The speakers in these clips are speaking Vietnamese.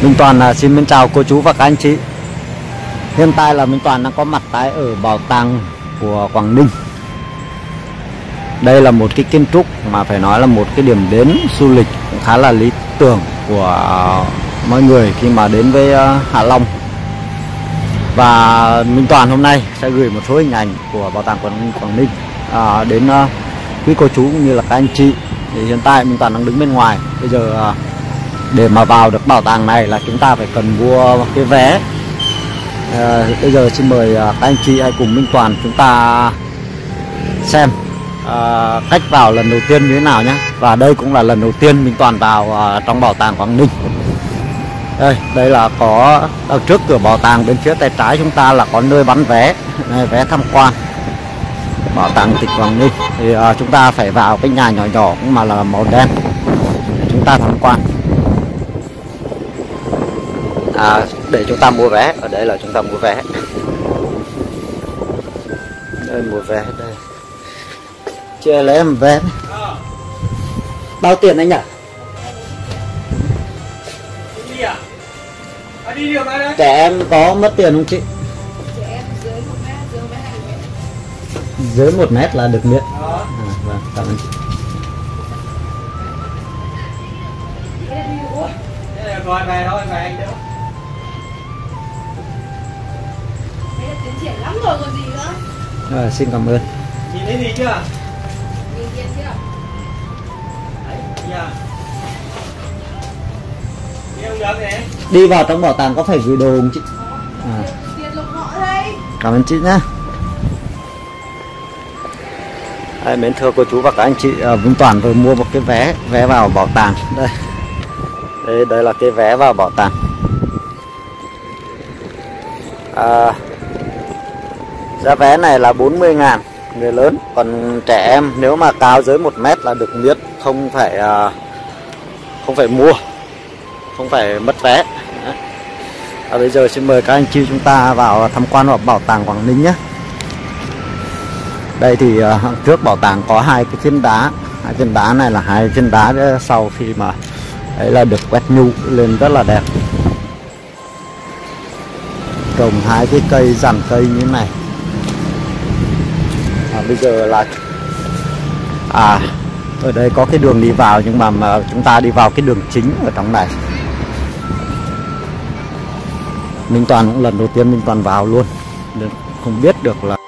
Minh Toàn xin mến chào cô chú và các anh chị. Hiện tại là Minh Toàn đang có mặt tại ở bảo tàng của Quảng Ninh. Đây là một cái kiến trúc mà phải nói là một cái điểm đến du lịch cũng khá là lý tưởng của mọi người khi mà đến với Hạ Long. Và Minh Toàn hôm nay sẽ gửi một số hình ảnh của bảo tàng Quảng Ninh đến quý cô chú cũng như là các anh chị. Thì hiện tại Minh Toàn đang đứng bên ngoài. Bây giờ để mà vào được bảo tàng này là chúng ta phải cần mua một cái vé. Bây giờ xin mời các anh chị hãy cùng Minh Toàn chúng ta xem cách vào lần đầu tiên như thế nào nhé. Và đây cũng là lần đầu tiên Minh Toàn vào trong bảo tàng Quảng Ninh. Đây là có ở trước cửa bảo tàng bên phía tay trái chúng ta là có nơi bán vé, vé tham quan bảo tàng tỉnh Quảng Ninh. Thì chúng ta phải vào cái nhà nhỏ nhỏ cũng mà là màu đen để chúng ta tham quan. Để chúng ta mua vé, ở đây là chúng ta mua vé. Đây mua vé đây. Chưa lấy em vé. Bao tiền anh nhỉ? Trẻ em có mất tiền không chị? Trẻ em dưới 1 mét, dưới 1 mét là được miễn. Vâng, cảm ơn chị. Rồi về thôi, về anh nữa. Đấy là tiến triển lắm rồi còn gì nữa. Xin cảm ơn. Nhìn thấy gì chưa? Nhìn tiền chưa? Đấy, giờ. Đi không được thế. Đi vào trong bảo tàng có phải gửi đồ không chị? Tiền lục họ đây. Cảm ơn chị nhé. Mến thưa cô chú và các anh chị, Minh Toàn vừa mua một cái vé vào bảo tàng. Đây là cái vé vào bảo tàng. Giá vé này là 40.000 người lớn, còn trẻ em nếu mà cao dưới 1 mét là được miễn, không phải mua, không phải mất vé. Bây giờ xin mời các anh chị chúng ta vào tham quan bảo tàng Quảng Ninh nhé. Đây thì trước bảo tàng có hai cái phiến đá. Hai phiến đá này là hai phiến đá sau khi mà đấy là được quét nhu lên rất là đẹp. Trồng hai cái cây dàn cây như thế này. Bây giờ là ở đây có cái đường đi vào, nhưng mà chúng ta đi vào cái đường chính ở trong này. Minh Toàn cũng lần đầu tiên Minh Toàn vào luôn nên không biết được là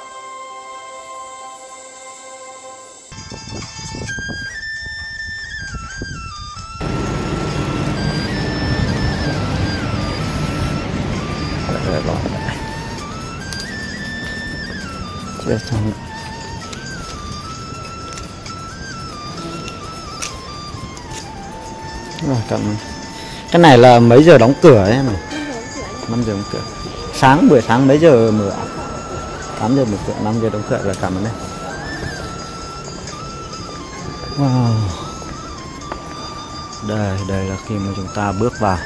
cái này là mấy giờ đóng cửa ấy mà? 5 giờ đóng cửa. Buổi sáng mấy giờ mở? 8 giờ mở cửa, 5 giờ đóng cửa. Là cảm ơn đấy. Wow. Đây là khi mà chúng ta bước vào.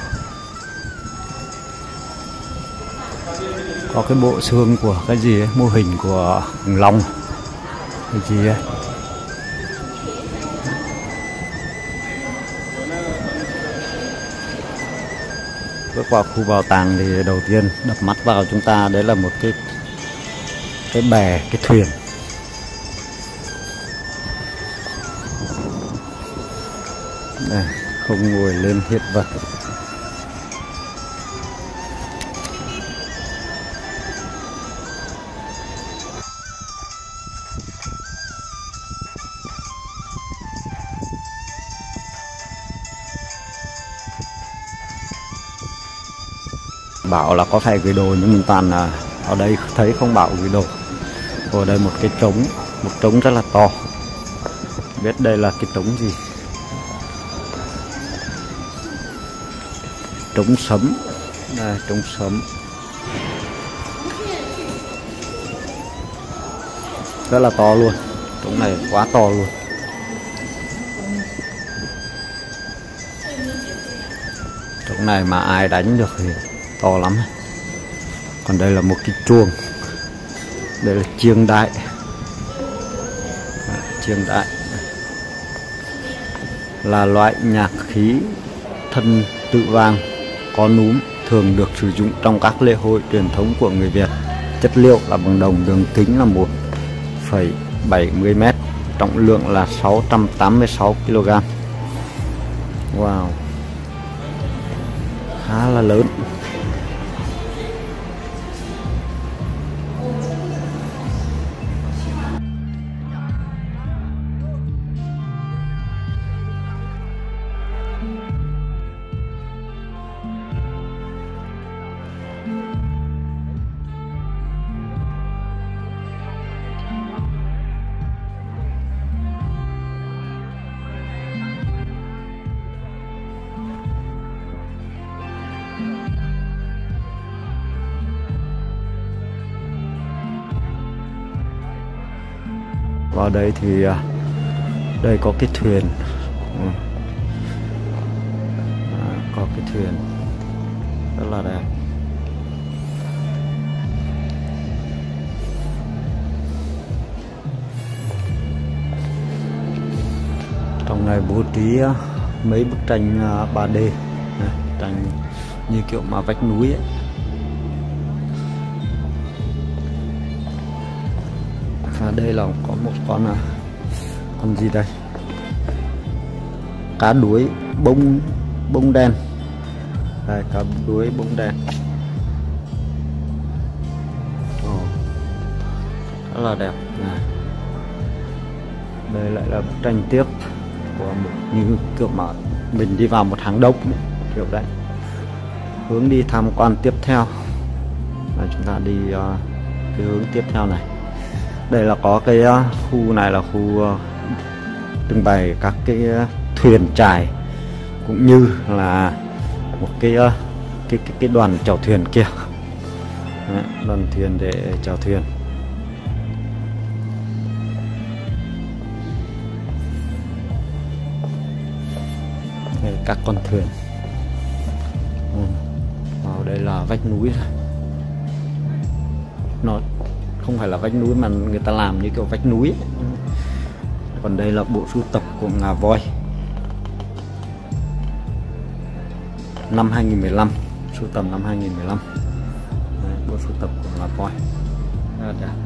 Có cái bộ xương của cái gì ấy, mô hình của khủng long. Cái gì ấy. Bước vào khu bảo tàng thì đầu tiên đập mắt vào chúng ta đấy là một cái bè, cái thuyền. Đây, không ngồi lên hiện vật. Bảo là có phải gửi đồ nhưng mình toàn là ở đây thấy không bảo gửi đồ. Ở đây một cái trống, một trống rất là to. Biết đây là cái trống gì? Trống sấm. Đây, trống sấm. Rất là to luôn. Trống này quá to luôn. Trống này mà ai đánh được thì to lắm. Còn đây là một cái chuông. Đây là chiêng đại. Chiêng đại là loại nhạc khí thân tự vang có núm thường được sử dụng trong các lễ hội truyền thống của người Việt. Chất liệu là bằng đồng, đường kính là 1,70 m, trọng lượng là 686 kg. Wow, khá là lớn. Vào đây thì đây có cái thuyền, có cái thuyền rất là đẹp. Trong này bố trí mấy bức tranh 3D này, tranh như kiểu mà vách núi ấy. Và đây là có một con gì đây, cá đuối bông đen. Đây, cá đuối bông đen. Rất là đẹp này. Đây lại là bức tranh tiếp của một như kiểu mà mình đi vào một hang động kiểu đấy. Hướng đi tham quan tiếp theo là chúng ta đi cái hướng tiếp theo này. Đây là có cái khu này là khu trưng bày các cái thuyền chài, cũng như là một cái đoàn chèo thuyền kia. Đấy, đoàn thuyền để chèo thuyền. Đây, các con thuyền. Vào đây là vách núi rồi. Nó không phải là vách núi mà người ta làm như kiểu vách núi ấy. Còn đây là bộ sưu tập của ngà voi năm 2015, sưu tầm năm 2015. Đấy, bộ sưu tập của ngà voi rất là đẹp.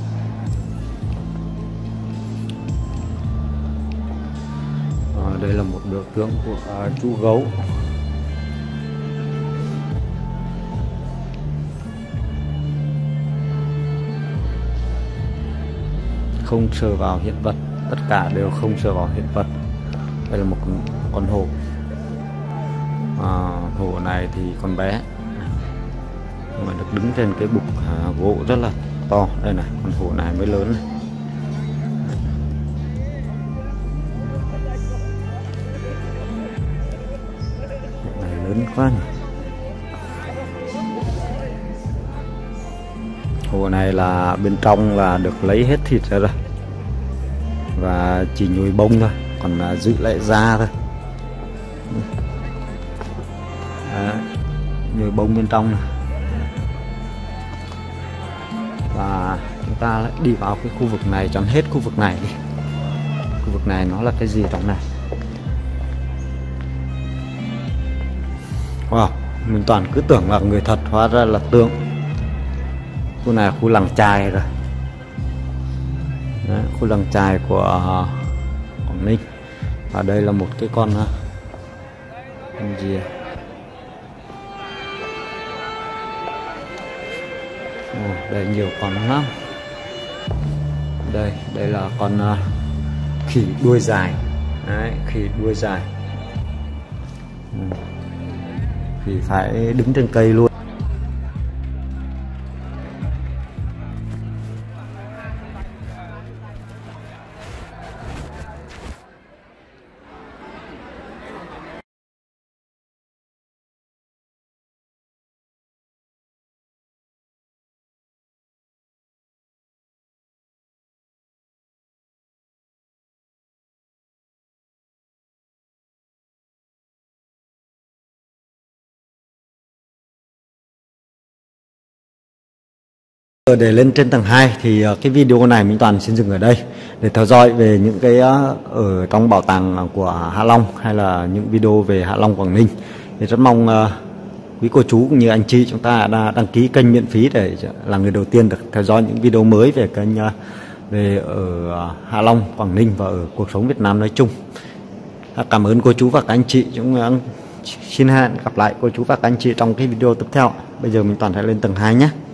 Đây là một biểu tượng của chú gấu. Không sờ vào hiện vật, tất cả đều không sờ vào hiện vật. Đây là một con hổ. Hổ này thì con bé mà được đứng trên cái bục gỗ rất là to. Đây này, con hổ này mới lớn này. Này lớn quá nhỉ. Hổ này là bên trong là được lấy hết thịt ra rồi và chỉ nhồi bông thôi, còn giữ lại da thôi. Nhồi bông bên trong này. Và chúng ta lại đi vào cái khu vực này, chọn hết khu vực này đi. Khu vực này nó là cái gì trong này? Wow, mình toàn cứ tưởng là người thật, hóa ra là tượng. Khu này là khu làng chài rồi. Đấy, khu làng chài của Quảng Ninh. Và đây là một cái con gì à? Đây nhiều con lắm. Đây là con khỉ đuôi dài. Đấy, khỉ đuôi dài. Khỉ phải đứng trên cây luôn. Để lên trên tầng 2 thì cái video này mình toàn xin dừng ở đây. Để theo dõi về những cái ở trong bảo tàng của Hạ Long hay là những video về Hạ Long Quảng Ninh thì rất mong quý cô chú cũng như anh chị chúng ta đã đăng ký kênh miễn phí để là người đầu tiên được theo dõi những video mới về kênh về ở Hạ Long, Quảng Ninh và ở cuộc sống Việt Nam nói chung. Cảm ơn cô chú và các anh chị. Chúng xin hẹn gặp lại cô chú và các anh chị trong cái video tiếp theo. Bây giờ mình toàn sẽ lên tầng 2 nhé.